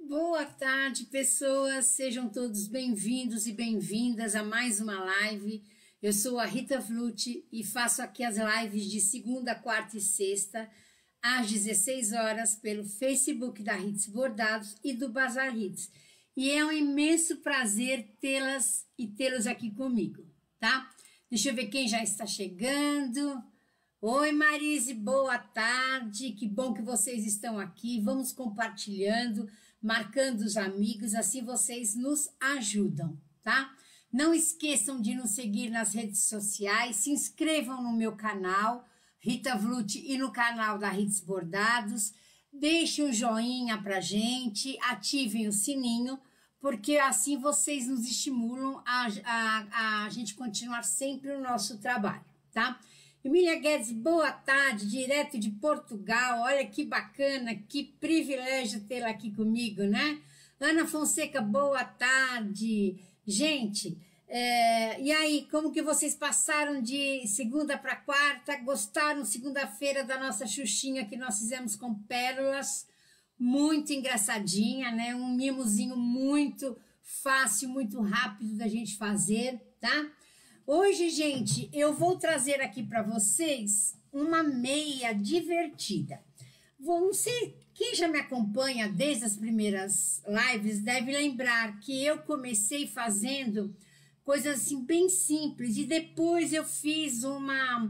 Boa tarde, pessoas. Sejam todos bem-vindos e bem-vindas a mais uma live. Eu sou a Rita Flute e faço aqui as lives de segunda, quarta e sexta, às 16 horas, pelo Facebook da Hits Bordados e do Bazar Hits. E é um imenso prazer tê-las e tê-los aqui comigo, tá? Deixa eu ver quem já está chegando. Oi, Marise, boa tarde. Que bom que vocês estão aqui. Vamos compartilhando, marcando os amigos, assim vocês nos ajudam, tá? Não esqueçam de nos seguir nas redes sociais, se inscrevam no meu canal, Rita Flute, e no canal da Hits Bordados, deixem um joinha pra gente, ativem o sininho, porque assim vocês nos estimulam a gente continuar sempre o nosso trabalho, tá? Emília Guedes, boa tarde, direto de Portugal, olha que bacana, que privilégio tê-la aqui comigo, né? Ana Fonseca, boa tarde. Gente, e aí, como que vocês passaram de segunda para quarta? Gostaram segunda-feira da nossa xuxinha que nós fizemos com pérolas? Muito engraçadinha, né? Um mimozinho muito fácil, muito rápido da gente fazer, tá? Hoje, gente, eu vou trazer aqui para vocês uma meia divertida. Não sei, quem já me acompanha desde as primeiras lives deve lembrar que eu comecei fazendo coisas assim bem simples e depois eu fiz uma...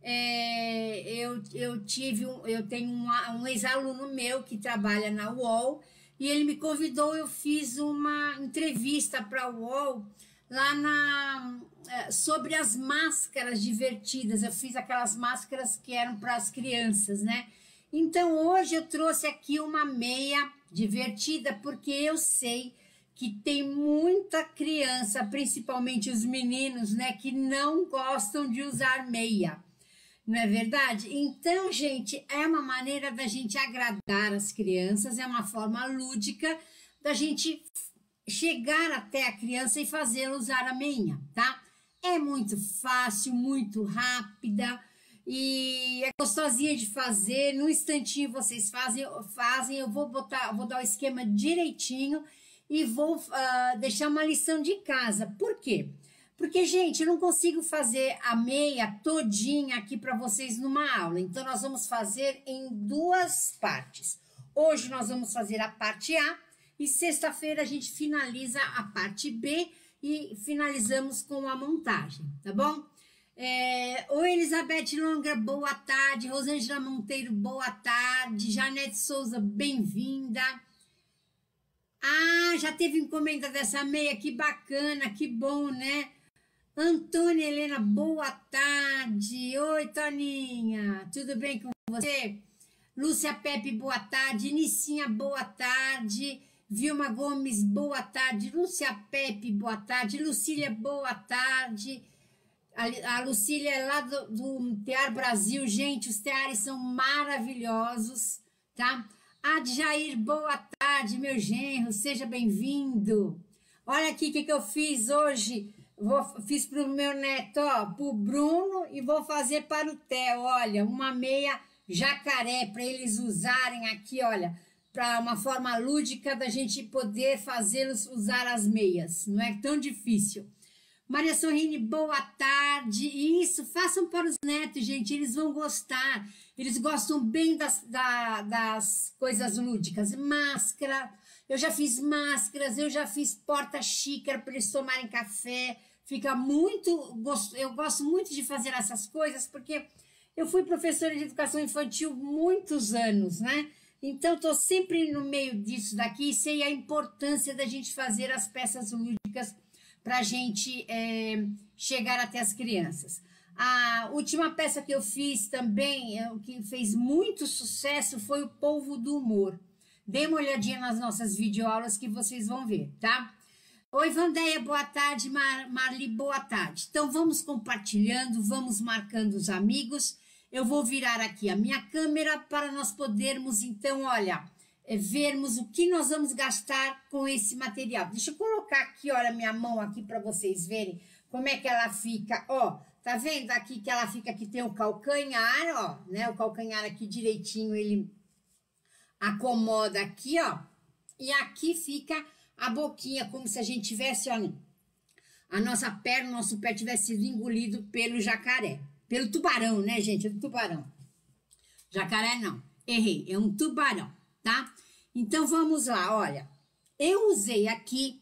eu tenho um ex-aluno meu que trabalha na UOL e ele me convidou, eu fiz uma entrevista para a UOL lá sobre as máscaras divertidas. Eu fiz aquelas máscaras que eram para as crianças, né? Então, hoje eu trouxe aqui uma meia divertida, porque eu sei que tem muita criança, principalmente os meninos, né, que não gostam de usar meia. Não é verdade? Então, gente, é uma maneira da gente agradar as crianças, é uma forma lúdica da gente chegar até a criança e fazê-la usar a meia, tá? É muito fácil, muito rápida e é gostosinha de fazer. No instantinho vocês fazem, eu vou dar o esquema direitinho e vou deixar uma lição de casa. Por quê? Porque, gente, eu não consigo fazer a meia todinha aqui para vocês numa aula. Então, nós vamos fazer em duas partes. Hoje nós vamos fazer a parte A, e sexta-feira a gente finaliza a parte B e finalizamos com a montagem, tá bom? Oi, Elizabeth Longra, boa tarde. Rosângela Monteiro, boa tarde. Janete Souza, bem-vinda. Ah, já teve encomenda dessa meia, que bacana, que bom, né? Antônia Helena, boa tarde. Oi, Toninha, tudo bem com você? Lúcia Pepe, boa tarde. Nicinha, boa tarde. Vilma Gomes, boa tarde. Lúcia Pepe, boa tarde. Lucília, boa tarde. A Lucília é lá do Tear Brasil. Gente, os teares são maravilhosos, tá? Adjair, boa tarde, meu genro. Seja bem-vindo. Olha aqui o que eu fiz hoje. Fiz para o meu neto, ó, para o Bruno, e vou fazer para o Theo. Olha, uma meia jacaré para eles usarem aqui, olha, para uma forma lúdica da gente poder fazê-los usar as meias. Não é tão difícil. Maria Sorrini, boa tarde. Isso, façam para os netos, gente, eles vão gostar. Eles gostam bem das coisas lúdicas. Máscara, eu já fiz máscaras, eu já fiz porta-xícara para eles tomarem café. Fica muito... Eu gosto muito de fazer essas coisas, porque eu fui professora de educação infantil muitos anos, né? Então, estou sempre no meio disso daqui e sei a importância da gente fazer as peças lúdicas para a gente chegar até as crianças. A última peça que eu fiz também, que fez muito sucesso, foi o Polvo do Humor. Dê uma olhadinha nas nossas videoaulas que vocês vão ver, tá? Oi, Vandeia, boa tarde. Marli, boa tarde. Então, vamos compartilhando, vamos marcando os amigos. Eu vou virar aqui a minha câmera para nós podermos, então, olha, vermos o que nós vamos gastar com esse material. Deixa eu colocar aqui, olha, minha mão aqui para vocês verem como é que ela fica, ó. Tá vendo aqui que ela fica, aqui tem o calcanhar, ó, né? O calcanhar aqui direitinho, ele acomoda aqui, ó. E aqui fica a boquinha, como se a gente tivesse, ó, a nossa perna, o nosso pé tivesse sido engolido pelo jacaré. Pelo tubarão, né, gente? É do tubarão. Jacaré não. Errei. É um tubarão, tá? Então, vamos lá, olha. Eu usei aqui,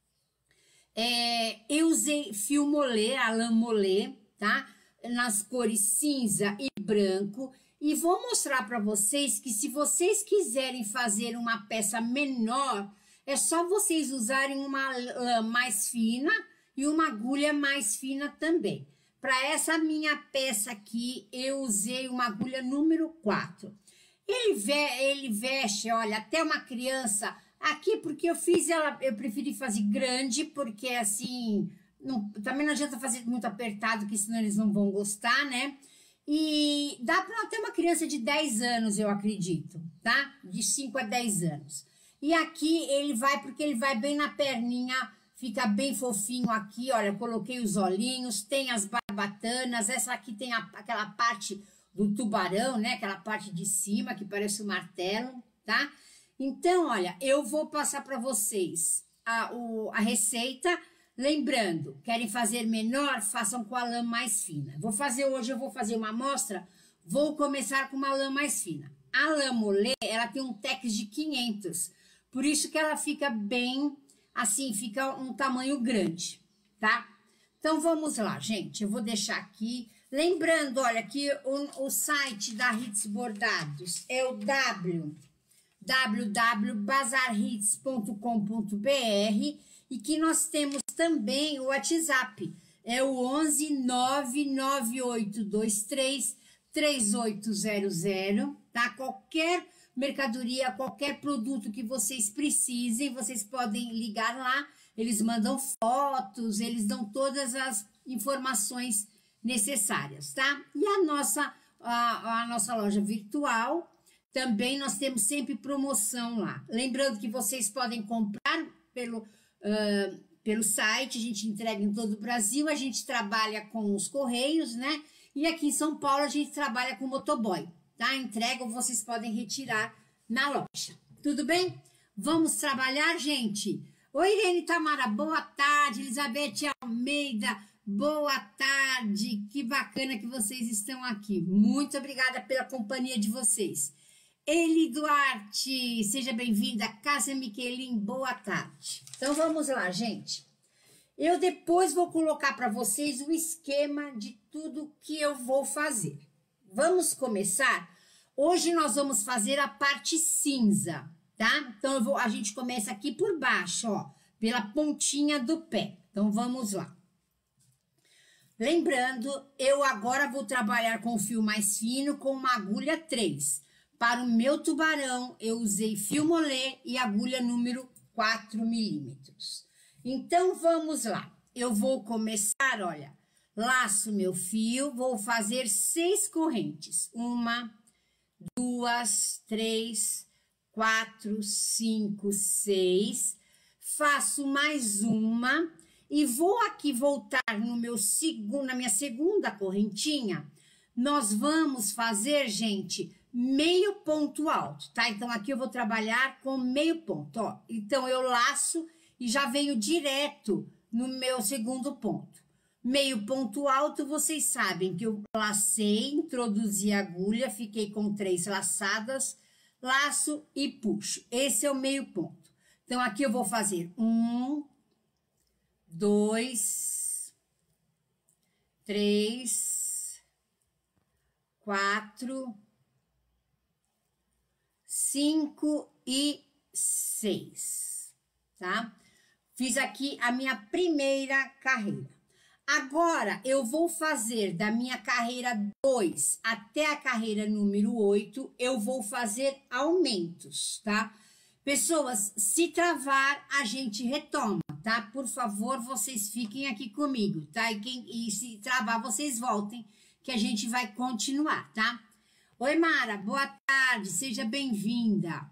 eu usei fio molê, a lã molê, tá? Nas cores cinza e branco. E vou mostrar para vocês que se vocês quiserem fazer uma peça menor, é só vocês usarem uma lã mais fina e uma agulha mais fina também. Para essa minha peça aqui, eu usei uma agulha número 4. Ele veste, olha, até uma criança aqui, porque eu fiz ela, eu preferi fazer grande, porque assim, também não adianta fazer muito apertado, que senão eles não vão gostar, né? E dá para até uma criança de 10 anos, eu acredito, tá? De 5 a 10 anos. E aqui ele vai, porque ele vai bem na perninha, fica bem fofinho aqui, olha, coloquei os olhinhos, tem as barbatanas, essa aqui tem aquela parte do tubarão, né? Aquela parte de cima que parece um martelo, tá? Então, olha, eu vou passar para vocês a receita. Lembrando, querem fazer menor? Façam com a lã mais fina. Hoje eu vou fazer uma amostra, vou começar com uma lã mais fina. A lã molê, ela tem um tex de 500, por isso que ela fica bem, assim, fica um tamanho grande, tá? Então, vamos lá, gente, eu vou deixar aqui. Lembrando, olha, que o site da Hits Bordados é o www.bazarhits.com.br e que nós temos também o WhatsApp, é o 11 99823 3800, tá? Qualquer mercadoria, qualquer produto que vocês precisem, vocês podem ligar lá, eles mandam fotos, eles dão todas as informações necessárias, tá? E a nossa loja virtual, também nós temos sempre promoção lá. Lembrando que vocês podem comprar pelo site, a gente entrega em todo o Brasil, a gente trabalha com os correios, né? E aqui em São Paulo a gente trabalha com motoboy, tá? Entrega, vocês podem retirar na loja. Tudo bem? Vamos trabalhar, gente? Oi, Irene Tamara, boa tarde. Elizabeth Almeida, boa tarde. Que bacana que vocês estão aqui. Muito obrigada pela companhia de vocês. Eli Duarte, seja bem-vinda. Cássia Miquelin, boa tarde. Então, vamos lá, gente. Eu depois vou colocar para vocês o esquema de tudo que eu vou fazer. Vamos começar? Hoje nós vamos fazer a parte cinza, tá? Então, a gente começa aqui por baixo, ó, pela pontinha do pé. Então, vamos lá. Lembrando, eu agora vou trabalhar com fio mais fino, com uma agulha 3. Para o meu tubarão, eu usei fio molê e agulha número 4 milímetros. Então, vamos lá. Eu vou começar, olha, laço meu fio, vou fazer 6 correntes. 1, 2, 3, 4, 5, 6. Faço mais uma e vou aqui voltar no na minha segunda correntinha. Nós vamos fazer, gente, meio ponto alto, tá? Então, aqui eu vou trabalhar com meio ponto, ó. Então, eu laço e já venho direto no meu segundo ponto. Meio ponto alto, vocês sabem que eu lacei, introduzi a agulha, fiquei com 3 laçadas, laço e puxo. Esse é o meio ponto. Então, aqui eu vou fazer 1, 2, 3, 4, 5 e 6, tá? Fiz aqui a minha primeira carreira. Agora, eu vou fazer da minha carreira 2 até a carreira número 8, eu vou fazer aumentos, tá? Pessoas, se travar, a gente retoma, tá? Por favor, vocês fiquem aqui comigo, tá? E se travar, vocês voltem, que a gente vai continuar, tá? Oi, Mara, boa tarde, seja bem-vinda.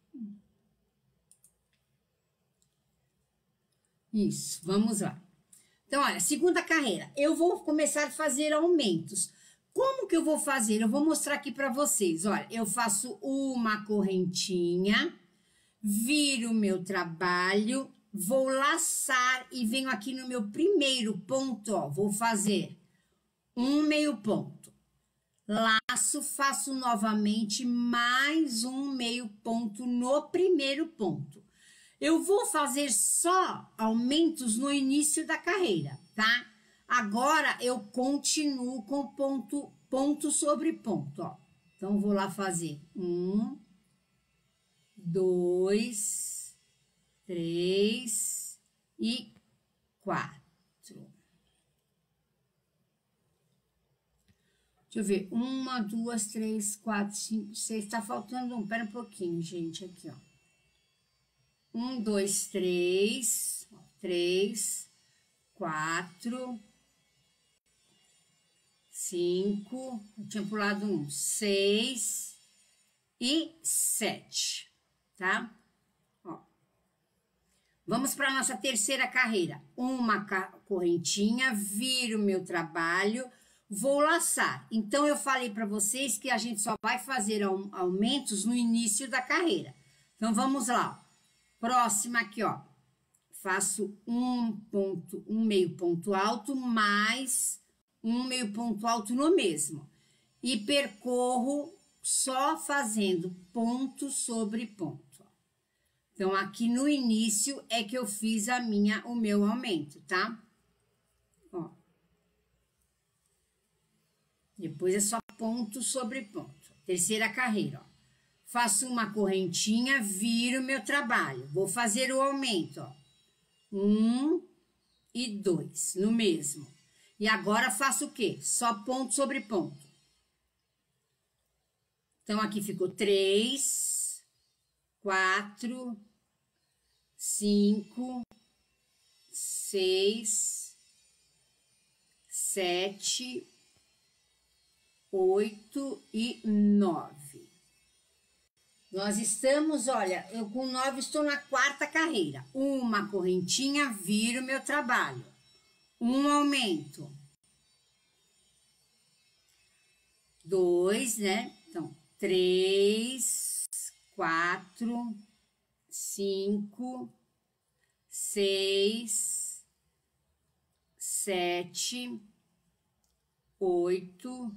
Isso, vamos lá. Então, olha, segunda carreira, eu vou começar a fazer aumentos. Como que eu vou fazer? Eu vou mostrar aqui para vocês, olha, eu faço uma correntinha, viro o meu trabalho, vou laçar e venho aqui no meu primeiro ponto, ó, vou fazer um meio ponto. Laço, faço novamente mais um meio ponto no primeiro ponto. Eu vou fazer só aumentos no início da carreira, tá? Agora eu continuo com ponto sobre ponto, ó. Então, vou lá fazer 1, 2, 3 e 4. Deixa eu ver. 1, 2, 3, 4, 5, 6. Tá faltando um. Pera um pouquinho, gente. Aqui, ó. 1, 2, 3. 3, 4, 5. Eu tinha pulado um. 6 e 7. Tá? Ó. Vamos para nossa terceira carreira. Uma correntinha, viro meu trabalho. Vou laçar. Então, eu falei para vocês que a gente só vai fazer aumentos no início da carreira. Então, vamos lá. Próxima aqui, ó. Faço um meio ponto alto, mais um meio ponto alto no mesmo. E percorro só fazendo ponto sobre ponto. Então, aqui no início é que eu fiz o meu aumento, tá? Ó. Depois é só ponto sobre ponto. Terceira carreira, ó. Faço uma correntinha, viro meu trabalho. Vou fazer o aumento, ó. 1 e 2, no mesmo. E agora faço o quê? Só ponto sobre ponto. Então, aqui ficou 3, 4, 5, 6, 7, 8 e 9. Nós estamos, olha, eu com 9 estou na quarta carreira. Uma correntinha, viro meu trabalho. Um aumento. 2, né? Então, 3, 4, 5, 6, 7, 8,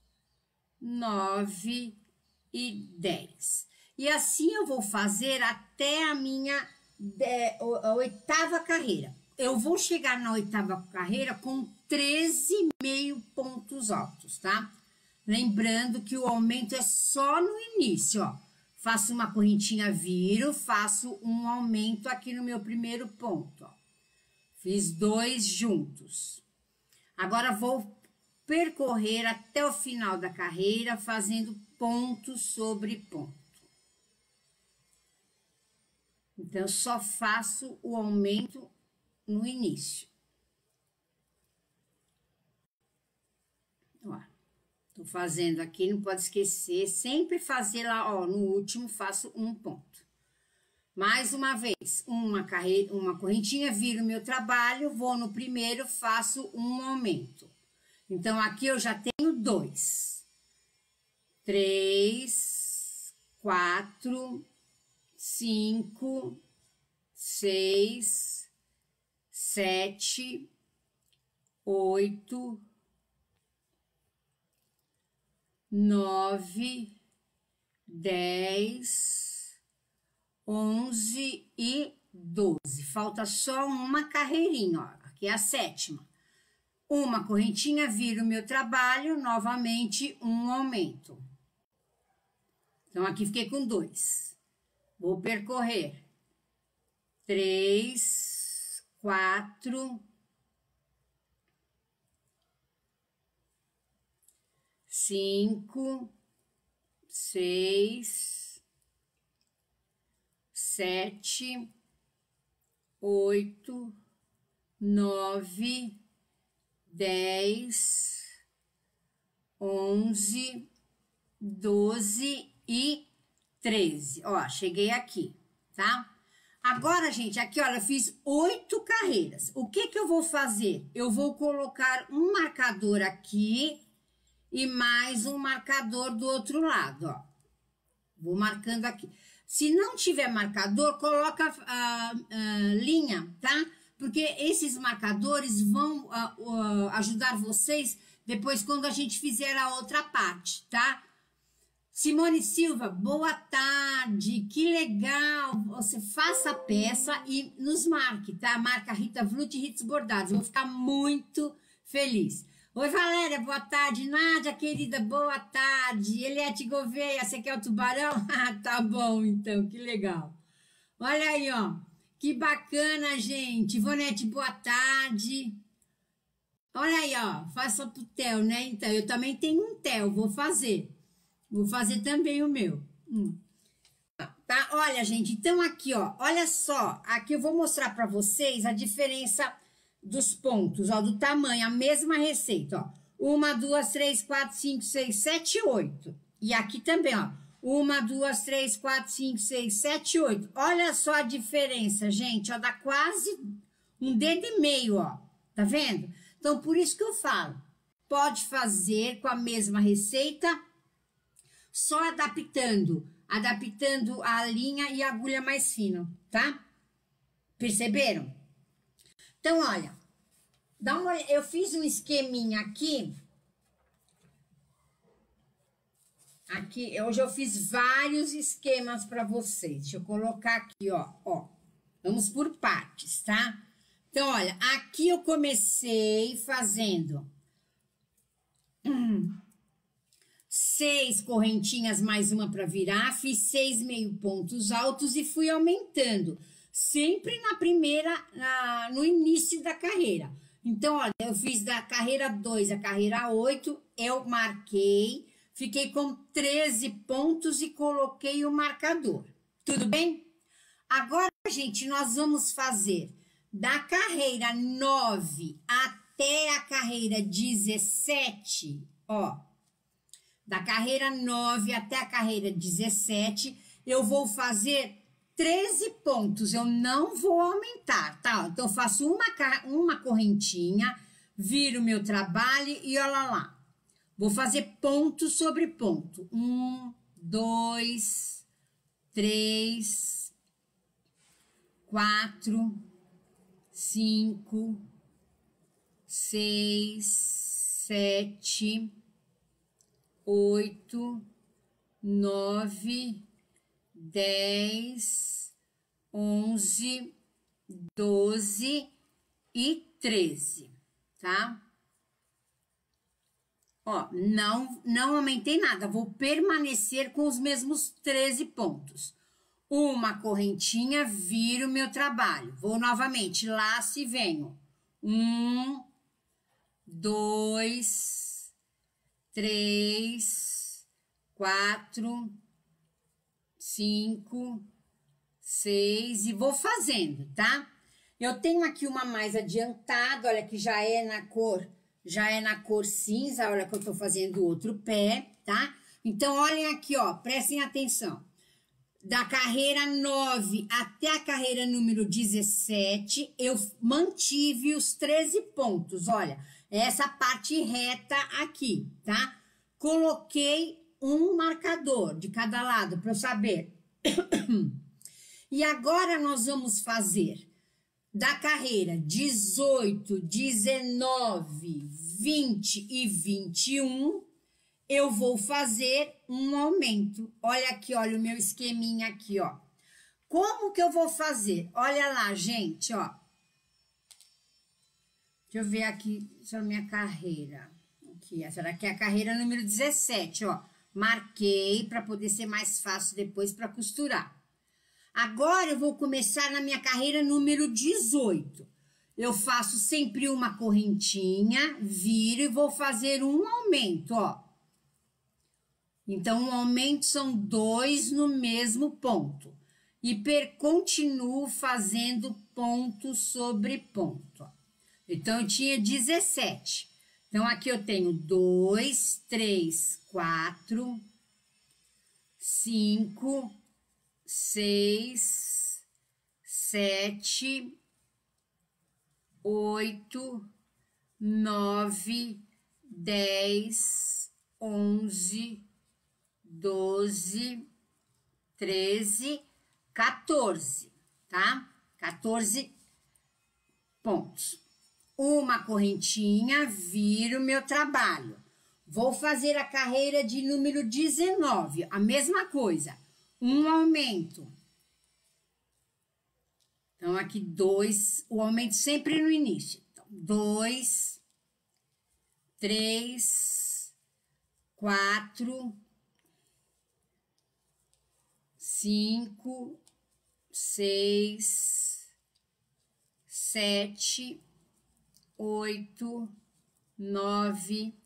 9 e 10. E assim eu vou fazer até a minha a oitava carreira. Eu vou chegar na oitava carreira com 13 meio pontos altos, tá? Lembrando que o aumento é só no início, ó. Faço uma correntinha, viro, faço um aumento aqui no meu primeiro ponto, ó. Fiz 2 juntos. Agora vou percorrer até o final da carreira fazendo ponto sobre ponto. Então, eu só faço o aumento no início. Ó, tô fazendo aqui, não pode esquecer, sempre fazer lá, ó, no último faço um ponto. Mais uma vez, uma correntinha, viro meu trabalho, vou no primeiro, faço um aumento. Então, aqui eu já tenho 2, 3, 4, 5, 6, 7, 8, 9, 10, 11 e 12. Falta só uma carreirinha, ó. Aqui é a sétima. Uma correntinha, viro o meu trabalho, novamente um aumento. Então, aqui fiquei com 2. Vou percorrer 3, 4, 5, 6, 7, 8, 9, 10, 11, 12 e 13. Ó, cheguei aqui, tá? Agora, gente, aqui, olha, eu fiz 8 carreiras. O que que eu vou fazer? Eu vou colocar um marcador aqui e mais um marcador do outro lado, ó. Vou marcando aqui. Se não tiver marcador, coloca linha, tá? Porque esses marcadores vão ajudar vocês depois quando a gente fizer a outra parte, tá? Simone Silva, boa tarde, que legal, você faça a peça e nos marque, tá? Marca Rita Vlut e Hits Bordados, eu vou ficar muito feliz. Oi, Valéria, boa tarde. Nádia, querida, boa tarde. Eliette Gouveia, você quer o tubarão? Tá bom, então, que legal. Olha aí, ó, que bacana, gente. Ivonete, boa tarde. Olha aí, ó, faça pro Theo, né? Então, eu também tenho um Theo, vou fazer. Vou fazer também o meu. Tá? Olha, gente, então aqui, ó, olha só. Aqui eu vou mostrar para vocês a diferença dos pontos, ó, do tamanho, a mesma receita, ó. 1, 2, 3, 4, 5, 6, 7, 8. E aqui também, ó. 1, 2, 3, 4, 5, 6, 7, 8. Olha só a diferença, gente, ó, dá quase um dedo e meio, ó. Tá vendo? Então, por isso que eu falo, pode fazer com a mesma receita, só adaptando a linha e a agulha mais fina, tá? Perceberam? Então, olha, eu fiz um esqueminha aqui. Aqui, hoje eu fiz vários esquemas para vocês. Deixa eu colocar aqui, ó. Vamos por partes, tá? Então, olha, aqui eu comecei fazendo 6 correntinhas mais uma para virar, fiz 6 meio pontos altos e fui aumentando, sempre na primeira, no início da carreira. Então, olha, eu fiz da carreira 2 à carreira 8, eu marquei, fiquei com 13 pontos e coloquei o marcador. Tudo bem? Agora, gente, nós vamos fazer da carreira 9 até a carreira 17, ó. Da carreira 9 até a carreira 17, eu vou fazer 13 pontos, eu não vou aumentar, tá? Então, eu faço uma correntinha, viro meu trabalho e olha lá. Vou fazer ponto sobre ponto. 1, 2, 3, 4, 5, 6, 7, 8, 9, 10, 11, 12 e 13, tá? Ó, não aumentei nada, vou permanecer com os mesmos 13 pontos. Uma correntinha, viro meu trabalho. Vou novamente, laço e venho. 1, 2, 3, 4, 5, 6 e vou fazendo, tá? Eu tenho aqui uma mais adiantada, olha que já é na cor cinza, olha que eu tô fazendo outro pé, tá? Então, olhem aqui, ó, prestem atenção. Da carreira 9 até a carreira número 17, eu mantive os 13 pontos, olha, essa parte reta aqui, tá? Coloquei um marcador de cada lado para eu saber. E agora nós vamos fazer da carreira 18, 19, 20 e 21, eu vou fazer um aumento. Olha aqui, olha o meu esqueminha aqui, ó. Como que eu vou fazer? Olha lá, gente, ó. Deixa eu ver aqui sobre a minha carreira. Aqui, essa daqui é a carreira número 17, ó. Marquei para poder ser mais fácil depois para costurar. Agora eu vou começar na minha carreira número 18. Eu faço sempre uma correntinha, viro e vou fazer um aumento, ó. Então, um aumento são 2 no mesmo ponto. E continuo fazendo ponto sobre ponto, ó. Então, eu tinha 17. Então, aqui eu tenho 2, 3, 4, 5, 6, 7, 8, 9, 10, 11, 12, 13, 14, tá? 14 pontos. Uma correntinha, viro meu trabalho. Vou fazer a carreira de número 19, a mesma coisa. Um aumento. Então, aqui 2, o aumento sempre no início. Então, 2, 3, 4, 5, 6, 7, 8, 9,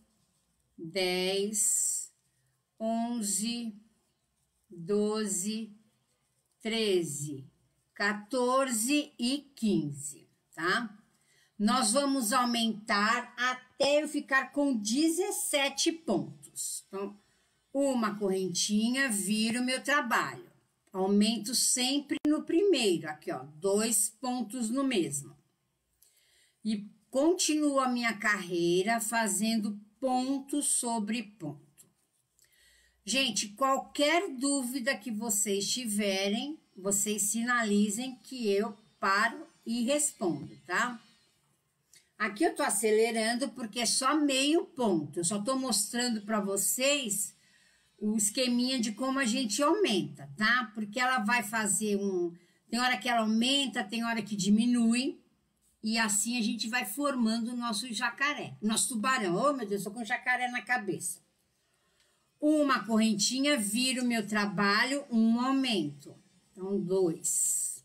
10, 11, 12, 13, 14 e 15, tá? Nós vamos aumentar até eu ficar com 17 pontos. Então, uma correntinha, viro meu trabalho. Aumento sempre no primeiro, aqui ó, 2 pontos no mesmo. E continuo a minha carreira fazendo ponto sobre ponto. Gente, qualquer dúvida que vocês tiverem, vocês sinalizem que eu paro e respondo, tá? Aqui eu tô acelerando porque é só meio ponto. Eu só tô mostrando para vocês o esqueminha de como a gente aumenta, tá? Porque ela vai fazer tem hora que ela aumenta, tem hora que diminui. E assim a gente vai formando o nosso jacaré, nosso tubarão. Oh, meu Deus, tô com jacaré na cabeça. Uma correntinha, viro meu trabalho, um aumento. Então, 2.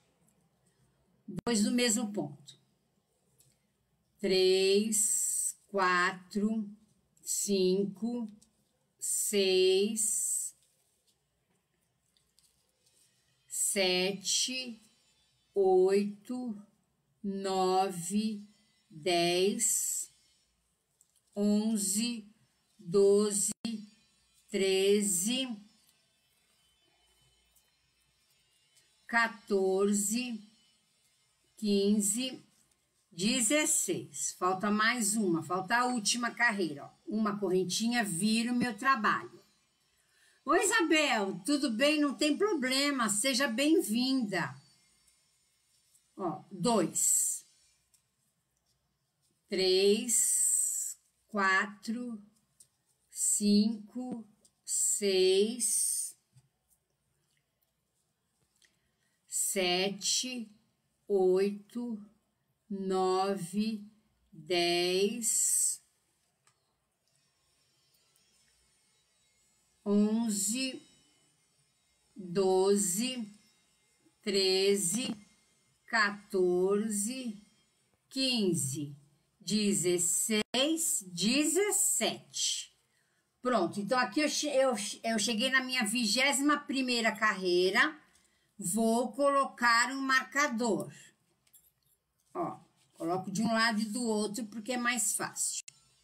2 do mesmo ponto. 3, 4, 5, 6, 7, 8, 9, 10, 11, 12, 13, 14, 15, 16. Falta mais uma, falta a última carreira, ó. Uma correntinha, viro meu trabalho. Oi, Isabel, tudo bem? Não tem problema, seja bem-vinda. Ó, 2, 3, 4, 5, 6, 7, 8, 9, 10, 11, 12, 13, 14, 15, 16, 17. Pronto, então aqui eu cheguei na minha 21ª carreira, vou colocar um marcador. Ó, coloco de um lado e do outro porque é mais fácil.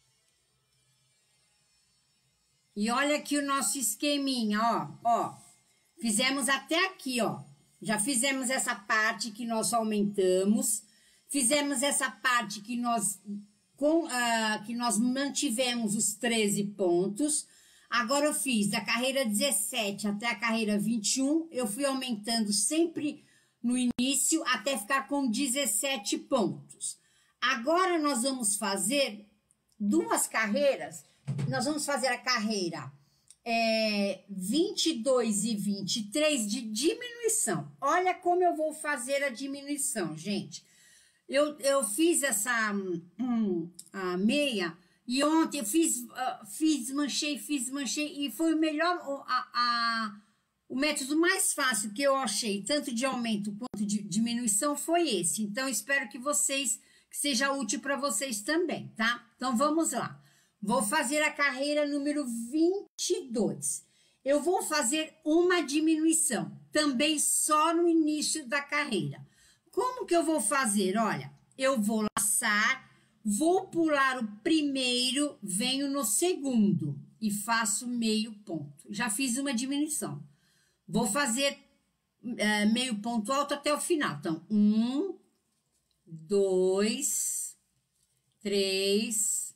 E olha aqui o nosso esqueminha, ó, fizemos até aqui, ó. Já fizemos essa parte que nós aumentamos, fizemos essa parte que nós mantivemos os 13 pontos. Agora eu fiz da carreira 17 até a carreira 21, eu fui aumentando sempre no início até ficar com 17 pontos. Agora nós vamos fazer 2 carreiras, nós vamos fazer a carreira 22 e 23 de diminuição. Olha como eu vou fazer a diminuição, gente. Eu fiz essa a meia e ontem eu manchei e foi o melhor, o método mais fácil que eu achei, tanto de aumento quanto de diminuição, foi esse. Então, espero que seja útil para vocês também, tá? Então, vamos lá. Vou fazer a carreira número 22. Eu vou fazer uma diminuição, também só no início da carreira. Como que eu vou fazer? Olha, eu vou laçar, vou pular o primeiro, venho no segundo e faço meio ponto. Já fiz uma diminuição. Vou fazer meio ponto alto até o final. Então, 1, 2, 3,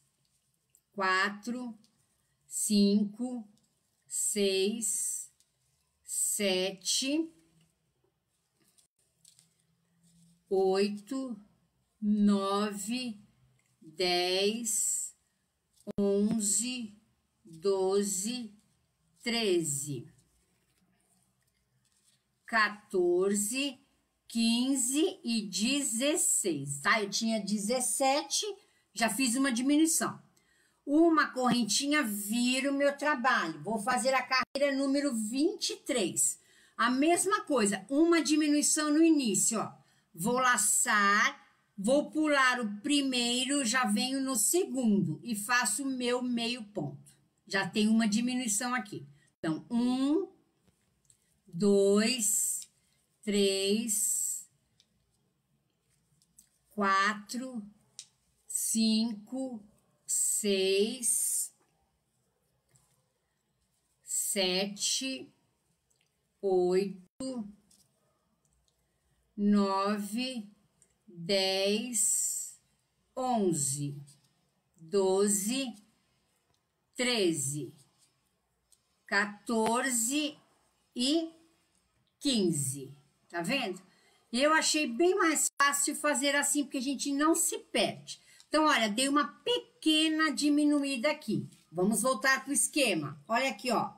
4, 5, 6, 7, 8, 9, 10, 11, 12, 13, 14, 15 e 16, tá? Eu tinha 17, já fiz uma diminuição. Uma correntinha vira o meu trabalho. Vou fazer a carreira número 23. A mesma coisa, uma diminuição no início, ó. Vou laçar, vou pular o primeiro, já venho no segundo e faço o meu meio ponto. Já tem uma diminuição aqui. Então, 1, 2, 3, 4, 5, 6, 7, 8, 9, 10, 11, 12, 13, 14 e 15. Tá vendo? Eu achei bem mais fácil fazer assim, porque a gente não se perde. Então, olha, dei uma pequena diminuída aqui. Vamos voltar para o esquema. Olha aqui, ó.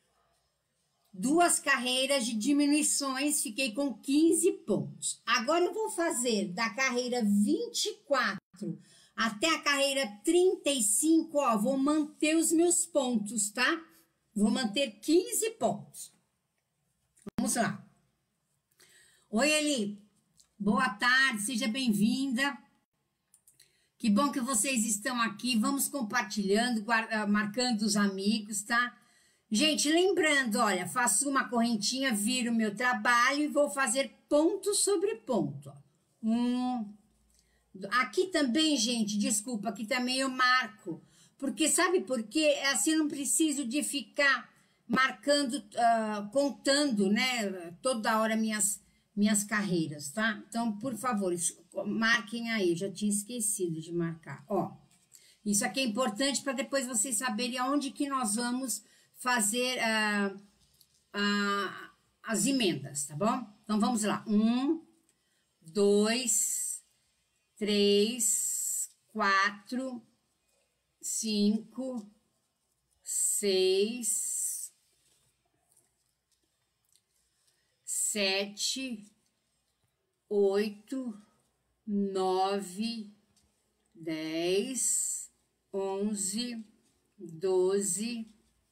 2 carreiras de diminuições, fiquei com 15 pontos. Agora eu vou fazer da carreira 24 até a carreira 35, ó, vou manter os meus pontos, tá? Vou manter 15 pontos. Vamos lá. Oi, Eli. Boa tarde, seja bem-vinda. Que bom que vocês estão aqui. Vamos compartilhando, marcando os amigos, tá? Gente, lembrando, olha, faço uma correntinha, viro o meu trabalho e vou fazer ponto sobre ponto. Aqui também, gente, desculpa, aqui também eu marco. Porque sabe por quê? Assim eu não preciso de ficar marcando, contando, né? Toda hora minhas carreiras, tá? Então, por favor, marquem aí, já tinha esquecido de marcar. Ó, isso aqui é importante para depois vocês saberem aonde que nós vamos fazer as emendas, tá bom? Então, vamos lá. 1, 2, 3, 4, 5, 6, 7, 8, 9, 10, 11, 12,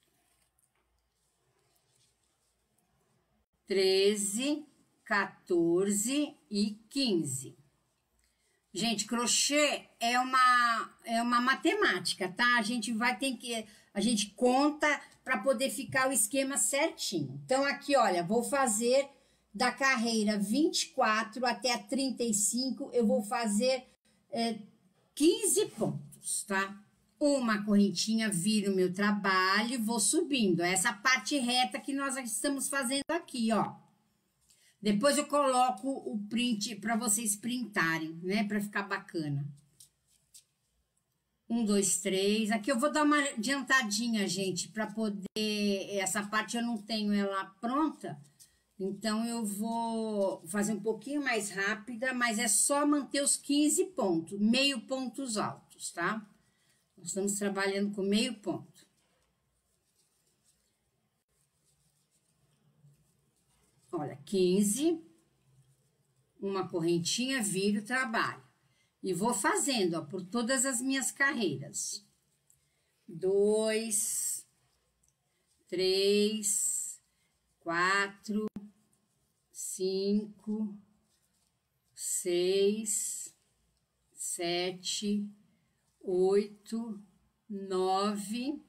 13, 14 e 15. Gente, crochê é uma matemática, tá? A gente conta para poder ficar o esquema certinho. Então, aqui, olha, vou fazer da carreira 24 até a 35, eu vou fazer 15 pontos, tá? Uma correntinha vira o meu trabalho, vou subindo. Essa parte reta que nós estamos fazendo aqui, ó. Depois eu coloco o print para vocês printarem, né? Para ficar bacana. 1, 2, 3. Aqui eu vou dar uma adiantadinha, gente, para poder... Essa parte eu não tenho ela pronta, então eu vou fazer um pouquinho mais rápida, mas é só manter os 15 pontos, meio pontos altos, tá? Nós estamos trabalhando com meio ponto. Olha, 15, uma correntinha, viro o trabalho. E vou fazendo, ó, por todas as minhas carreiras. 2, 3, 4, 5, 6, 7, 8, 9,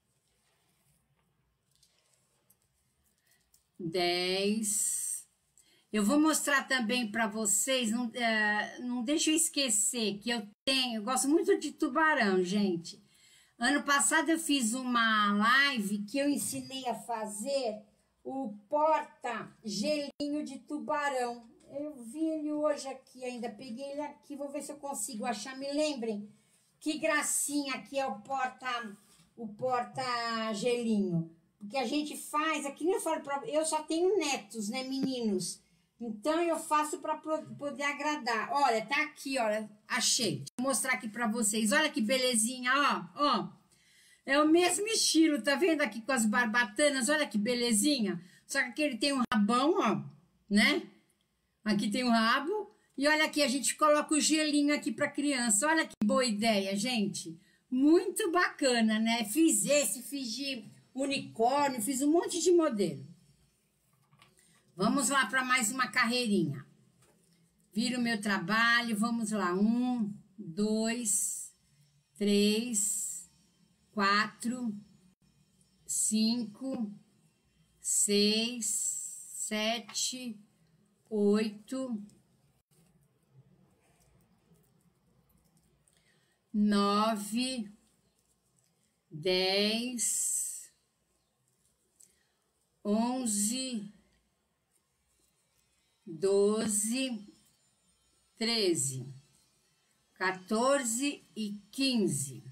10. Eu vou mostrar também para vocês, não deixa eu esquecer que eu gosto muito de tubarão, gente. Ano passado eu fiz uma live que eu ensinei a fazer o porta-gelinho de tubarão. Eu vi ele hoje aqui ainda, peguei ele aqui, vou ver se eu consigo achar. Me lembrem que gracinha que é o porta-gelinho. porque a gente faz, aqui nem eu falo, eu só tenho netos, né, meninos, então eu faço para poder agradar. Olha, tá aqui, olha, achei, deixa eu mostrar aqui para vocês, olha que belezinha, ó, é o mesmo estilo, tá vendo aqui com as barbatanas, olha que belezinha, só que aqui ele tem um rabão, ó, né, aqui tem um rabo, e olha aqui, a gente coloca o gelinho aqui para criança, olha que boa ideia, gente, muito bacana, né, fiz de unicórnio, fiz um monte de modelo. Vamos lá para mais uma carreirinha. Vira o meu trabalho, vamos lá. 1, 2, 3, 4, 5, 6, 7, 8, 9, 10, 11, 12, 13, 14 e 15.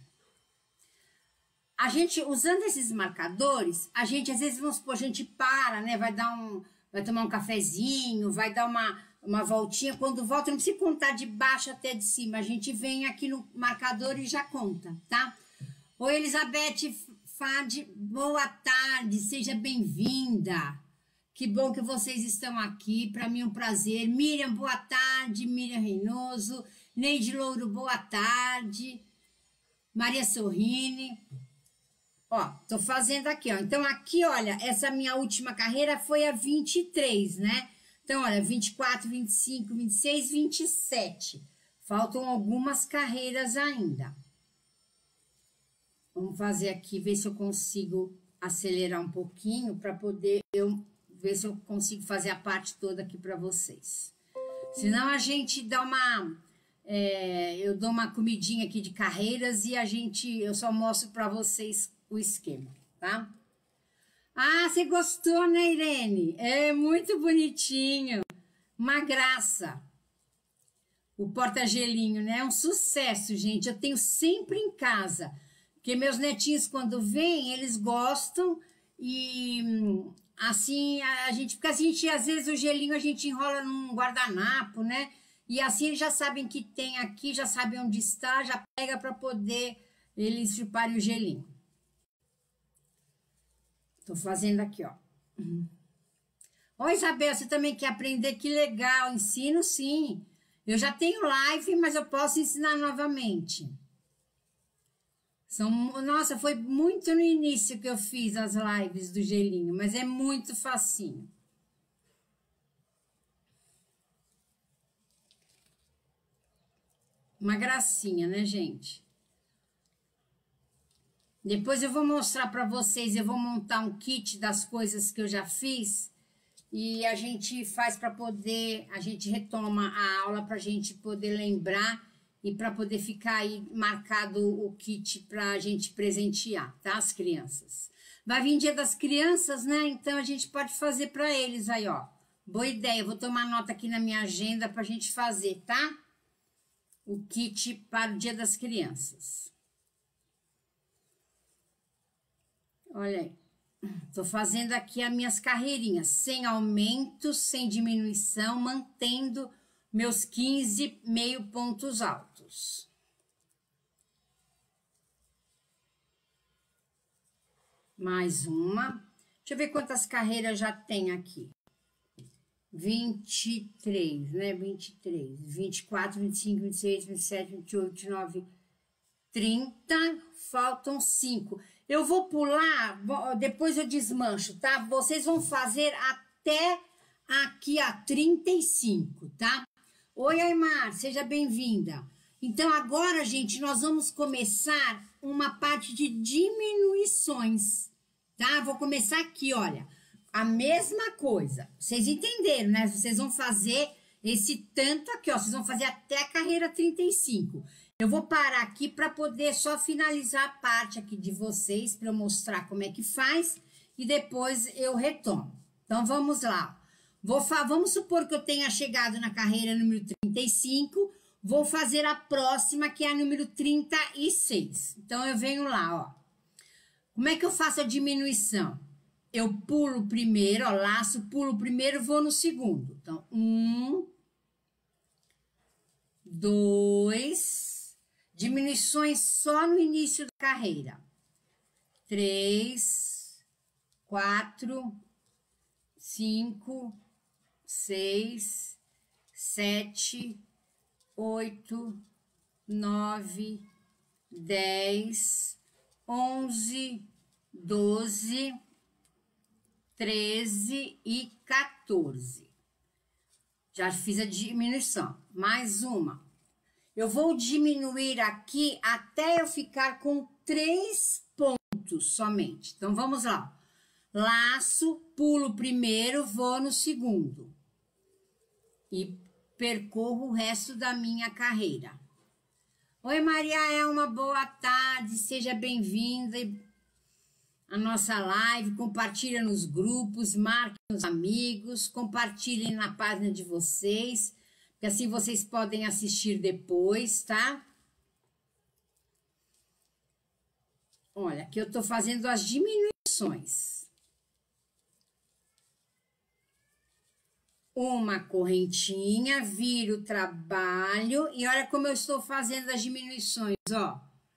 A gente, usando esses marcadores, a gente, às vezes, vamos supor, a gente para, né? Vai tomar um cafezinho, vai dar uma voltinha. Quando volta, não precisa contar de baixo até de cima. A gente vem aqui no marcador e já conta, tá? Oi, Elizabeth Fade, boa tarde, seja bem-vinda. Que bom que vocês estão aqui, para mim é um prazer. Miriam, boa tarde, Miriam Reinoso. Neide Louro, boa tarde. Maria Sorrini. Ó, tô fazendo aqui, ó. Então, aqui, olha, essa minha última carreira foi a 23, né? Então, olha, 24, 25, 26, 27. Faltam algumas carreiras ainda. Vamos fazer aqui, ver se eu consigo acelerar um pouquinho para poder ver se eu consigo fazer a parte toda aqui para vocês. Senão a gente dá eu dou uma comidinha aqui de carreiras e eu só mostro para vocês o esquema, tá? Ah, você gostou, né, Irene? É muito bonitinho, uma graça. O porta-gelinho, né? É um sucesso, gente. Eu tenho sempre em casa, porque meus netinhos, quando vêm, eles gostam e assim, porque a gente, às vezes, o gelinho a gente enrola num guardanapo, né? E assim eles já sabem que tem aqui, já sabem onde está, já pega para poder eles chuparem o gelinho. Tô fazendo aqui, ó. Oi, Isabel, você também quer aprender? Que legal, ensino sim. Eu já tenho live, mas eu posso ensinar novamente. Nossa, foi muito no início que eu fiz as lives do gelinho, mas é muito facinho. Uma gracinha, né, gente? Depois eu vou mostrar para vocês, eu vou montar um kit das coisas que eu já fiz e a gente faz para poder, a gente retoma a aula para a gente poder lembrar e para poder ficar aí marcado o kit para a gente presentear, tá, as crianças. Vai vir Dia das Crianças, né? Então a gente pode fazer para eles aí, ó. Boa ideia, vou tomar nota aqui na minha agenda para a gente fazer, tá? O kit para o Dia das Crianças. Olha aí, tô fazendo aqui as minhas carreirinhas, sem aumento, sem diminuição, mantendo meus 15 meio pontos altos. Mais uma. Deixa eu ver quantas carreiras já tem aqui. 23, né? 23, 24, 25, 26, 27, 28, 29, 30, faltam 5. Eu vou pular, depois eu desmancho, tá? Vocês vão fazer até aqui a 35, tá? Oi, Aymar, seja bem-vinda. Então, agora, gente, nós vamos começar uma parte de diminuições, tá? Vou começar aqui, olha, a mesma coisa. Vocês entenderam, né? Vocês vão fazer esse tanto aqui, ó. Vocês vão fazer até a carreira 35. Eu vou parar aqui para poder só finalizar a parte aqui de vocês, para eu mostrar como é que faz, e depois eu retomo. Então, vamos lá. Vamos supor que eu tenha chegado na carreira número 35, vou fazer a próxima, que é a número 36. Então, eu venho lá, ó. Como é que eu faço a diminuição? eu pulo primeiro, ó, laço, pulo primeiro, vou no segundo. Então, 1, 2, diminuições só no início da carreira. 3, 4, 5, 6, 7, 8, 9, 10, 11, 12, 13 e 14. Já fiz a diminuição. Mais uma. Eu vou diminuir aqui até eu ficar com 3 pontos somente. Então, vamos lá. Laço, pulo primeiro, vou no segundo. E percorro o resto da minha carreira. Oi, Maria Elma, boa tarde. Seja bem-vinda à nossa live. Compartilha nos grupos, marque os amigos, compartilhem na página de vocês, que assim vocês podem assistir depois, tá? Olha, aqui eu tô fazendo as diminuições. Uma correntinha, viro o trabalho e olha como eu estou fazendo as diminuições, ó.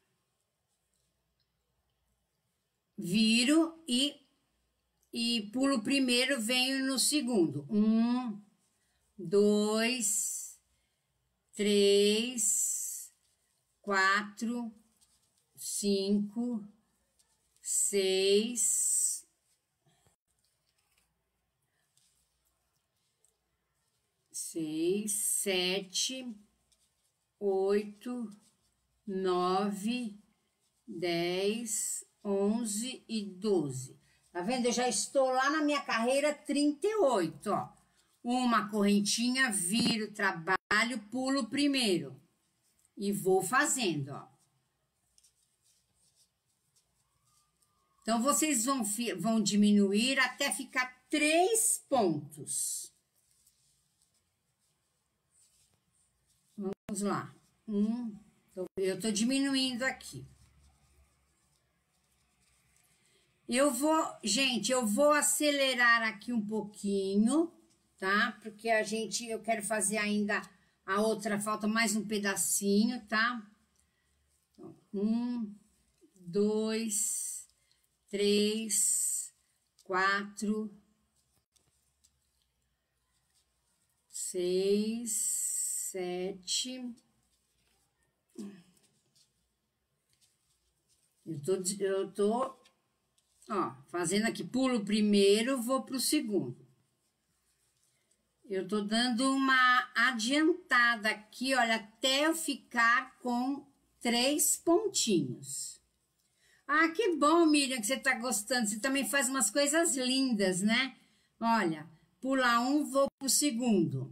Viro e pulo primeiro, venho no segundo. 1, 2, 3, 4, 5, 6, 7, 8, 9, 10, 11 e 12. Tá vendo? Eu já estou lá na minha carreira 38, ó. Uma correntinha, viro, trabalho, pulo primeiro. E vou fazendo, ó. Então, vocês vão diminuir até ficar 3 pontos. Vamos lá. Eu tô diminuindo aqui. Gente, eu vou acelerar aqui um pouquinho, tá? Porque eu quero fazer ainda a outra, falta mais um pedacinho, tá? Então, 1, 2, 3, 4, 6, 7. Eu tô, ó, fazendo aqui, pulo primeiro, vou pro segundo. Eu tô dando uma adiantada aqui, olha, até eu ficar com 3 pontinhos. Ah, que bom, Miriam, que você tá gostando. Você também faz umas coisas lindas, né? Olha, pula 1, vou pro segundo.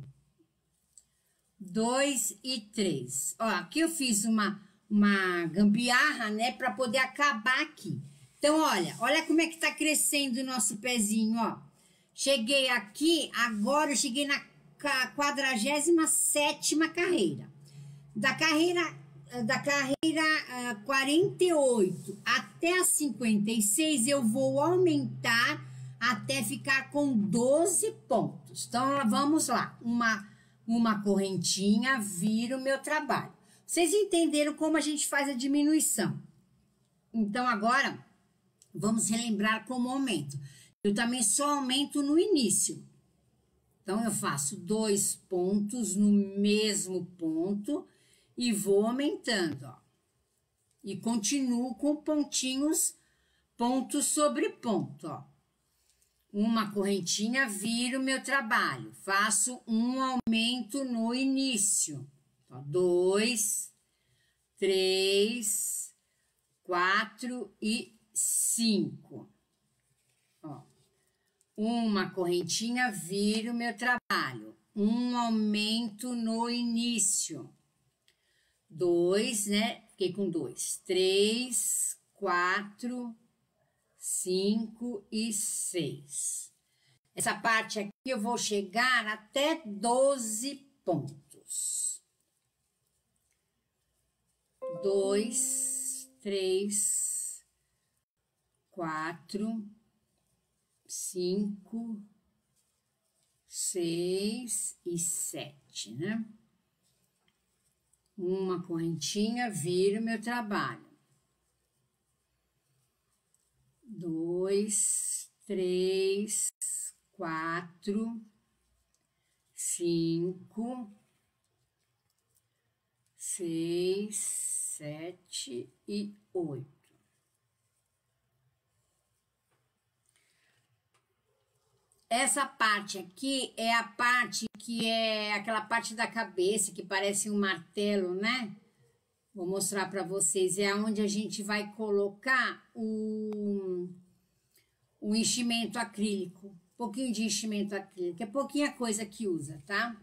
2 e 3. Ó, aqui eu fiz uma gambiarra, né, para poder acabar aqui. Então, olha como é que tá crescendo o nosso pezinho, ó. Cheguei aqui, agora eu cheguei na 47ª carreira. Da carreira 48 até a 56, eu vou aumentar até ficar com 12 pontos. Então, vamos lá. Uma correntinha, vira o meu trabalho. Vocês entenderam como a gente faz a diminuição. Então, agora, vamos relembrar como aumento. Eu também só aumento no início. Então, eu faço 2 pontos no mesmo ponto e vou aumentando, ó. E continuo com pontinhos, ponto sobre ponto, ó. Uma correntinha, viro o meu trabalho. Faço um aumento no início. 2, 3, 4 e 5. Ó. Uma correntinha, viro o meu trabalho. Um aumento no início. 2, né? Fiquei com 2. 3, 4, 5 e 6. Essa parte aqui eu vou chegar até 12 pontos. 2, 3, 4, 5, 6 e 7, né? Uma correntinha, viro meu trabalho. 2, 3, 4, 5, 6, 7 e 8. Essa parte aqui é a parte que é aquela parte da cabeça que parece um martelo, né? Vou mostrar para vocês. É onde a gente vai colocar o enchimento acrílico. Um pouquinho de enchimento acrílico. É pouquinha coisa que usa, tá?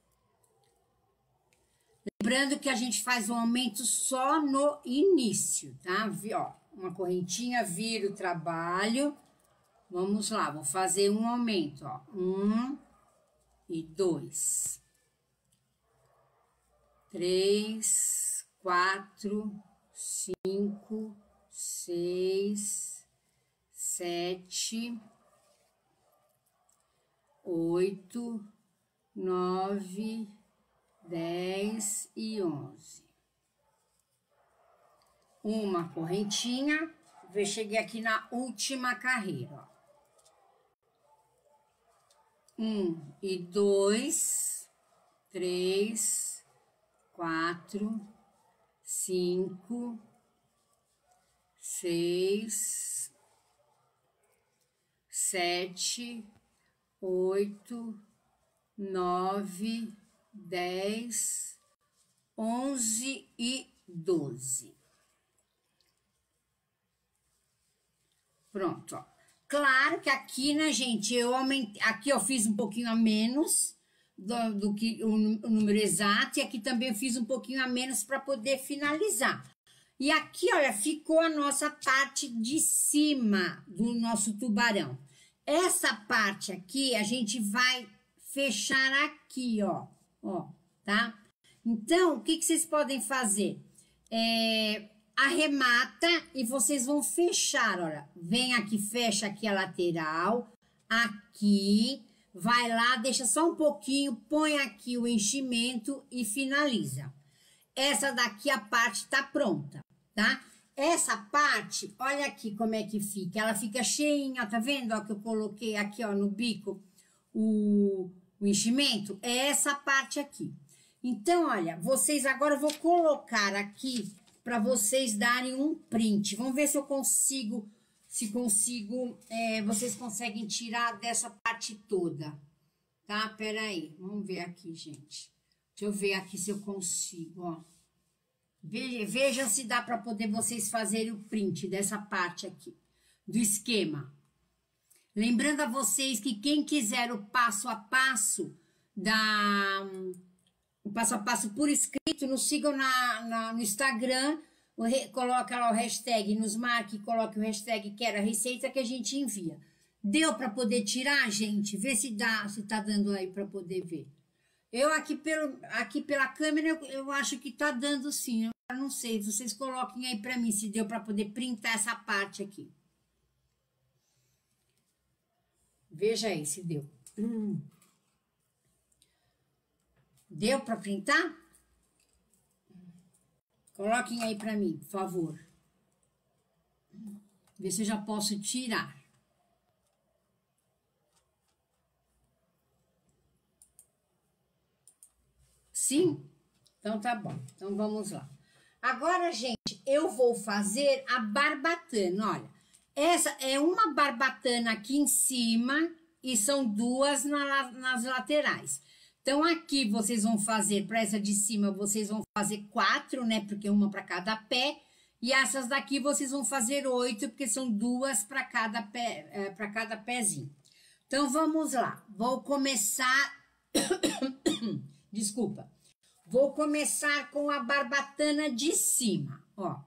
Lembrando que a gente faz um aumento só no início, tá? Ó, uma correntinha, vira o trabalho. Vamos lá, vou fazer um aumento, ó. 1 e 2. 3, 4, 5, 6, 7, 8, 9, 10 e 11. Uma correntinha, eu cheguei aqui na última carreira, ó. 1 e 2, 3, 4, 5, 6, 7, 8, 9, 10, 11 e 12. Pronto, ó. Claro que aqui, né, gente, eu aumentei, aqui eu fiz um pouquinho a menos do que o número exato, e aqui também eu fiz um pouquinho a menos para poder finalizar. E aqui, olha, ficou a nossa parte de cima do nosso tubarão. Essa parte aqui, a gente vai fechar aqui, ó, tá? Então, o que vocês podem fazer? Arremata e vocês vão fechar, olha, vem aqui, fecha aqui a lateral, aqui, vai lá, deixa só um pouquinho, põe aqui o enchimento e finaliza. Essa daqui, a parte tá pronta, tá? Essa parte, olha aqui como é que fica, ela fica cheinha, tá vendo, ó, que eu coloquei aqui, ó, no bico, o enchimento, é essa parte aqui. Então, olha, vocês agora eu vou colocar aqui para vocês darem um print. Vamos ver se eu consigo, vocês conseguem tirar dessa parte toda, tá? Pera aí, vamos ver aqui, gente. Deixa eu ver aqui se eu consigo, ó. Vejam se dá para poder vocês fazerem o print dessa parte aqui, do esquema. Lembrando a vocês que quem quiser o passo a passo por escrito, nos sigam no Instagram, coloca lá o hashtag, nos marque, coloque o hashtag quero a receita que a gente envia. Deu para poder tirar, gente? Vê se tá dando aí para poder ver. Eu aqui pela câmera, eu acho que tá dando sim, eu não sei, vocês coloquem aí para mim se deu para poder printar essa parte aqui. Veja aí se deu. Deu para printar? Coloquem aí para mim, por favor. Ver se eu já posso tirar. Sim? Então tá bom. Então vamos lá. Agora, gente, eu vou fazer a barbatana. Olha, essa é uma barbatana aqui em cima e são duas nas laterais. Então, aqui vocês vão fazer, para essa de cima, vocês vão fazer 4, né? Porque uma para cada pé. E essas daqui vocês vão fazer 8, porque são duas para cada pé, para cada pezinho. Então, vamos lá. Vou começar... Desculpa. Vou começar com a barbatana de cima, ó.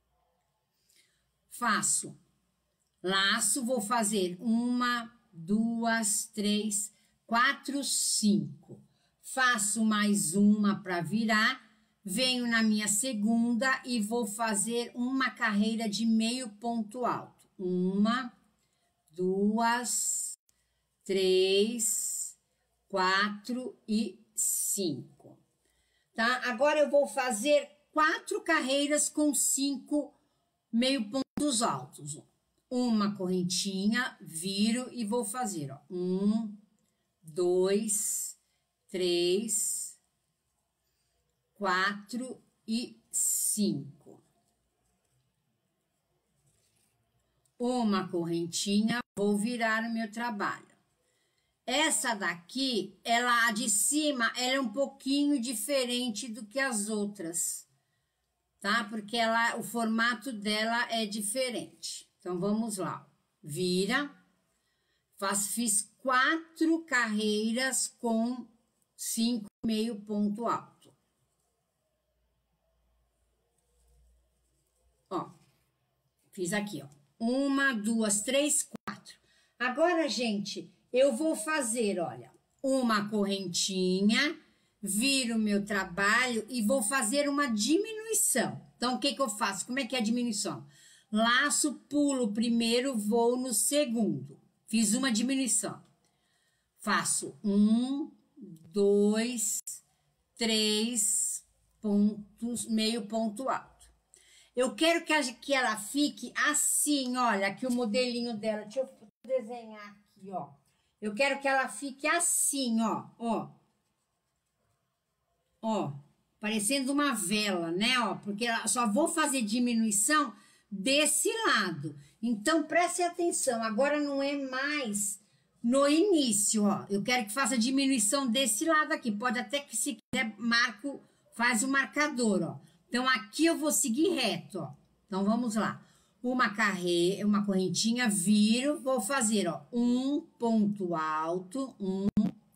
Faço laço, vou fazer 1, 2, 3, 4, 5. Faço mais uma para virar, venho na minha segunda e vou fazer uma carreira de meio ponto alto. 1, 2, 3, 4 e 5. Tá? Agora eu vou fazer 4 carreiras com 5 meio pontos altos. Uma correntinha, viro e vou fazer, ó. 1, 2, 3, 4 e 5. Uma correntinha, vou virar o meu trabalho. Essa daqui, a de cima, ela é um pouquinho diferente do que as outras, tá? Porque o formato dela é diferente. Então, vamos lá. Vira. Fiz 4 carreiras com 5 meio ponto alto. Ó, fiz aqui, ó. 1, 2, 3, 4. Agora, gente, eu vou fazer, olha, uma correntinha, viro o meu trabalho e vou fazer uma diminuição. Então, o que que eu faço? Como é que é a diminuição? Laço, pulo primeiro, vou no segundo. Fiz uma diminuição. Faço 1, 2, 3 pontos, meio ponto alto. Eu quero que ela fique assim, olha, aqui o modelinho dela. Deixa eu desenhar aqui, ó. Eu quero que ela fique assim, ó, ó. Ó, parecendo uma vela, né, ó. Porque só vou fazer diminuição desse lado. Então, preste atenção. Agora não é mais no início, ó. Eu quero que faça diminuição desse lado aqui. Pode até que, se quiser, faz o marcador, ó. Então, aqui eu vou seguir reto, ó. Então, vamos lá. Uma correntinha, viro, vou fazer, ó, um ponto alto, 1,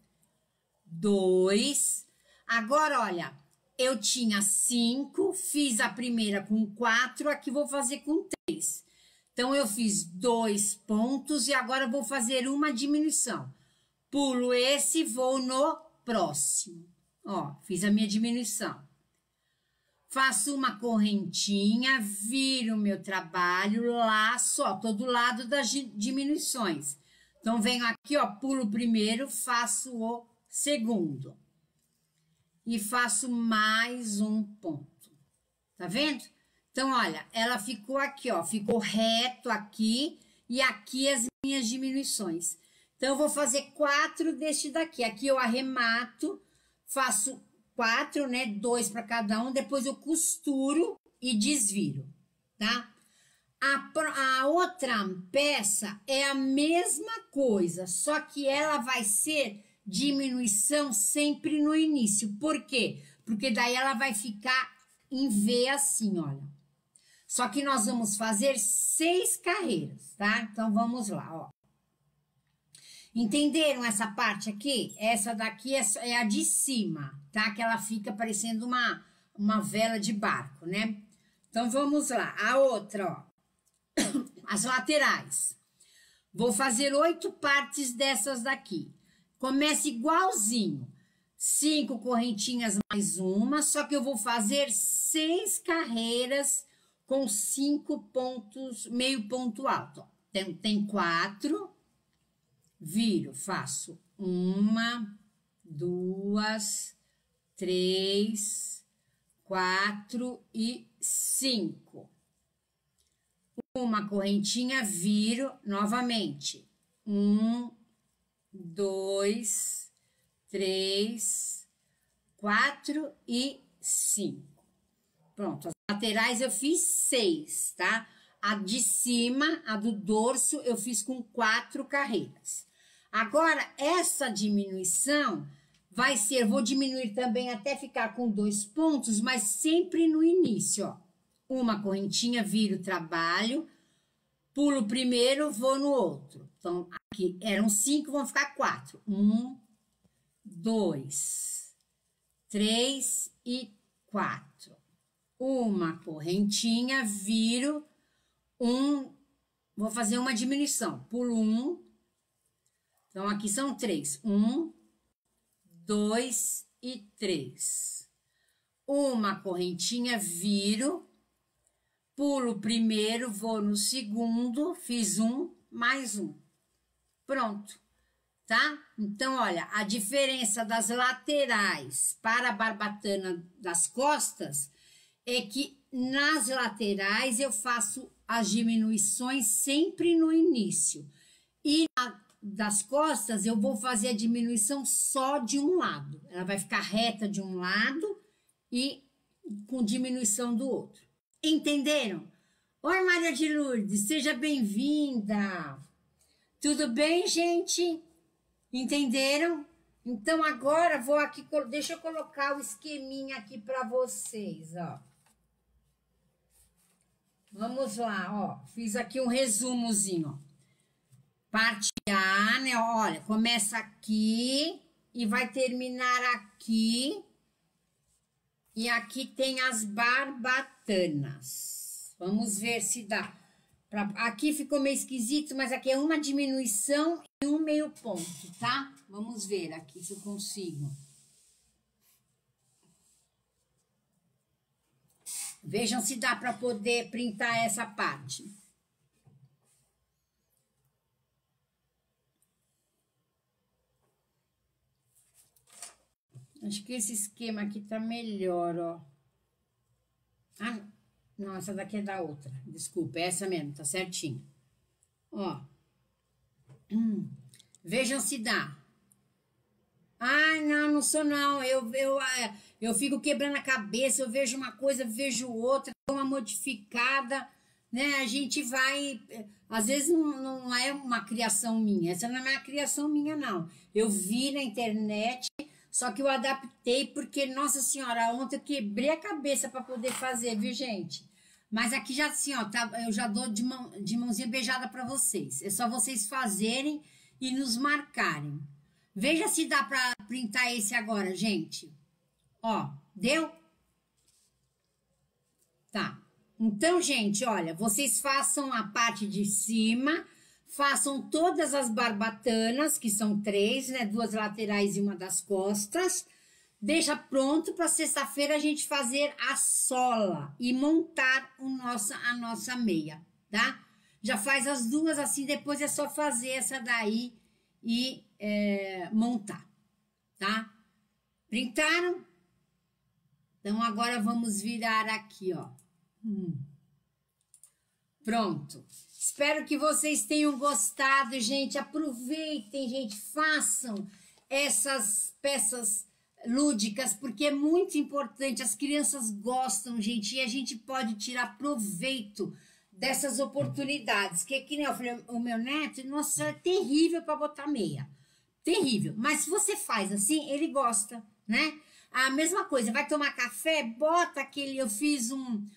2. Agora, olha, eu tinha 5, fiz a primeira com 4, aqui vou fazer com 3. Então, eu fiz 2 pontos e agora vou fazer uma diminuição. Pulo esse e vou no próximo. Ó, fiz a minha diminuição. Faço uma correntinha, viro o meu trabalho, laço, ó, tô do lado das diminuições. Então, venho aqui, ó, pulo o primeiro, faço o segundo. E faço mais um ponto. Tá vendo? Então, olha, ela ficou aqui, ó, ficou reto aqui e aqui as minhas diminuições. Então, eu vou fazer 4 deste daqui. Aqui eu arremato, faço 4, né? 2 para cada um. Depois eu costuro e desviro, tá? A outra peça é a mesma coisa, só que ela vai ser diminuição sempre no início. Por quê? Porque daí ela vai ficar em V assim, olha. Só que nós vamos fazer 6 carreiras, tá? Então, vamos lá, ó. Entenderam essa parte aqui? Essa daqui é a de cima, tá? Que ela fica parecendo uma vela de barco, né? Então, vamos lá. A outra, ó. As laterais. Vou fazer 8 partes dessas daqui. Começa igualzinho. 5 correntinhas mais uma, só que eu vou fazer 6 carreiras com 5 pontos, meio ponto alto. Ó. Tem 4. Viro, faço 1, 2, 3, 4 e 5. Uma correntinha, viro novamente. 1, 2, 3, 4 e 5. Pronto, as laterais eu fiz 6, tá? A de cima, a do dorso, eu fiz com 4 carreiras. Agora, essa diminuição vai ser, vou diminuir também até ficar com 2 pontos, mas sempre no início, ó. Uma correntinha, viro o trabalho, pulo primeiro, vou no outro. Então, aqui eram 5, vão ficar 4. 1, 2, 3 e 4. Uma correntinha, viro, vou fazer uma diminuição. Pulo 1. Então, aqui são 3. 1, 2 e 3. Uma correntinha, viro, pulo primeiro, vou no segundo, fiz 1, mais 1. Pronto. tá? Então, olha, a diferença das laterais para a barbatana das costas é que nas laterais eu faço as diminuições sempre no início. E das costas eu vou fazer a diminuição só de um lado. Ela vai ficar reta de um lado e com diminuição do outro. Entenderam? Oi, Maria de Lourdes, seja bem-vinda. Tudo bem, gente? Entenderam? Então agora vou aqui, deixa eu colocar o esqueminha aqui para vocês, ó. Vamos lá, ó. Fiz aqui um resumozinho, ó. Parte A, né? Olha, começa aqui e vai terminar aqui. E aqui tem as barbatanas. Vamos ver se dá. Aqui ficou meio esquisito, mas aqui é uma diminuição e um meio ponto, tá? Vamos ver aqui se eu consigo. Vejam se dá para poder printar essa parte. Acho que esse esquema aqui tá melhor, ó. Ah, não, essa daqui é da outra. Desculpa, é essa mesmo, tá certinho. Ó. Vejam se dá. Ai, não, não sou não. Eu fico quebrando a cabeça, eu vejo uma coisa, vejo outra, dou uma modificada, né? A gente vai... Às vezes não é uma criação minha. Essa não é uma criação minha, não. Eu vi na internet... Só que eu adaptei porque, nossa senhora, ontem eu quebrei a cabeça para poder fazer, viu, gente? Mas aqui já assim, ó, tá, eu já dou de mãozinha beijada para vocês. É só vocês fazerem e nos marcarem. Veja se dá para printar esse agora, gente. Ó, deu? Tá. Então, gente, olha, vocês façam a parte de cima... Façam todas as barbatanas, que são 3, né? 2 laterais e uma das costas. Deixa pronto para sexta-feira a gente fazer a sola e montar a nossa meia, tá? Já faz as duas assim, depois é só fazer essa daí e montar, tá? Printaram? Então, agora vamos virar aqui, ó. Pronto. Espero que vocês tenham gostado, gente. Aproveitem, gente. Façam essas peças lúdicas, porque é muito importante. As crianças gostam, gente, e a gente pode tirar proveito dessas oportunidades. Que nem eu falei, o meu neto, nossa, é terrível para botar meia. Terrível. Mas se você faz assim, ele gosta, né? A mesma coisa, vai tomar café, bota aquele... Eu fiz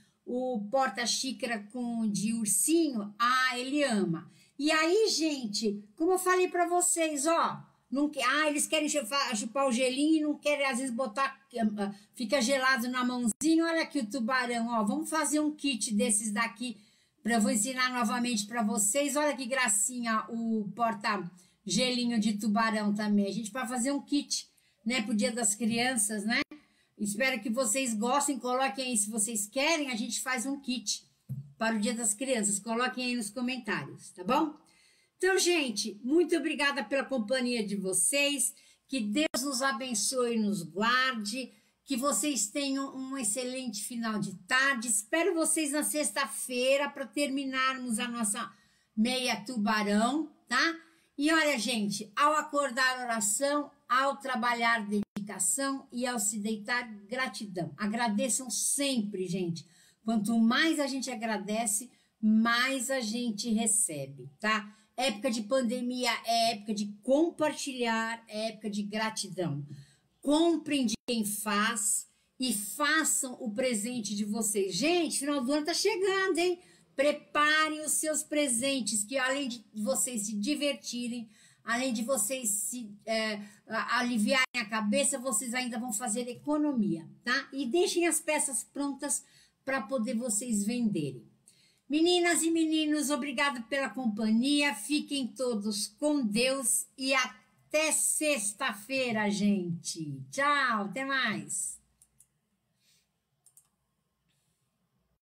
o porta-xícara de ursinho, ele ama. E aí, gente, como eu falei para vocês, ó, eles querem chupar o gelinho e não querem, às vezes, botar, fica gelado na mãozinha. Olha aqui o tubarão, ó, vamos fazer um kit desses daqui, eu vou ensinar novamente para vocês. Olha que gracinha o porta-gelinho de tubarão também. A gente vai fazer um kit, né, pro Dia das Crianças, né? Espero que vocês gostem, coloquem aí se vocês querem, a gente faz um kit para o Dia das Crianças, coloquem aí nos comentários, tá bom? Então, gente, muito obrigada pela companhia de vocês, que Deus nos abençoe e nos guarde, que vocês tenham um excelente final de tarde, espero vocês na sexta-feira para terminarmos a nossa meia tubarão, tá? E olha, gente, ao acordar oração, ao trabalhar dedicação e ao se deitar gratidão. Agradeçam sempre, gente. Quanto mais a gente agradece, mais a gente recebe, tá? Época de pandemia é época de compartilhar, é época de gratidão. Comprem de quem faz e façam o presente de vocês. Gente, final do ano tá chegando, hein? Preparem os seus presentes, que além de vocês se divertirem, além de vocês aliviarem a cabeça, vocês ainda vão fazer economia, tá? E deixem as peças prontas para poder vocês venderem. Meninas e meninos, obrigado pela companhia. Fiquem todos com Deus e até sexta-feira, gente. Tchau, até mais.